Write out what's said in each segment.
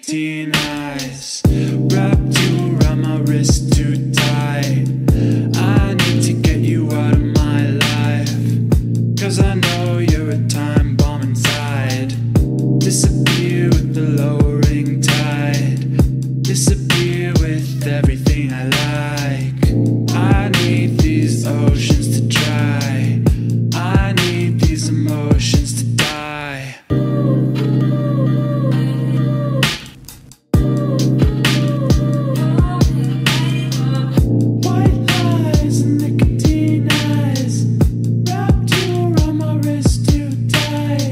nicotine eyes, wrapped you around my wrist too tight. I need to get you out of my life, 'cause I know you're a time bomb inside. Disappear with the lowering tide, disappear with everything I like. I need these oceans to dry, I need these emotions to die. White lies and nicotine eyes, wrapped you around my wrist too tight.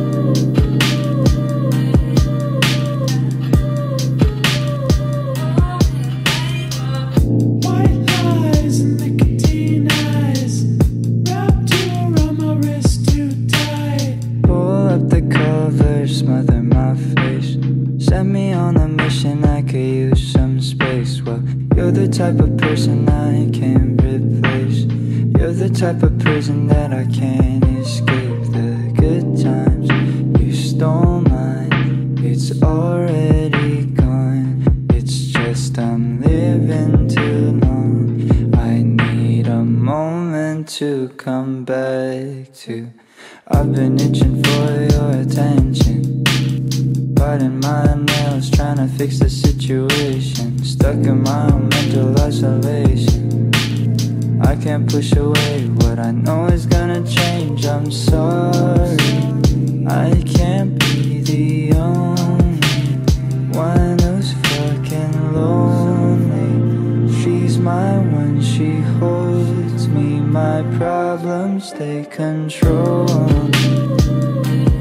White lies and nicotine eyes, wrapped you around my wrist too tight. Pull up the cover, smother my face. Send me on a mission, I could use some space. Well, you're the type of person I can't replace. You're the type of prison that I can't escape. The good times you stole mine, it's already gone. It's just I'm living too long. I need a moment to come back to. I've been itching for your attention, biting my nails, trying to fix the situation. Stuck in my own mental isolation, I can't push away what I know is gonna change. I'm sorry, I can't be the only one who's fucking lonely. She's my one, she holds me, my problems take control of me.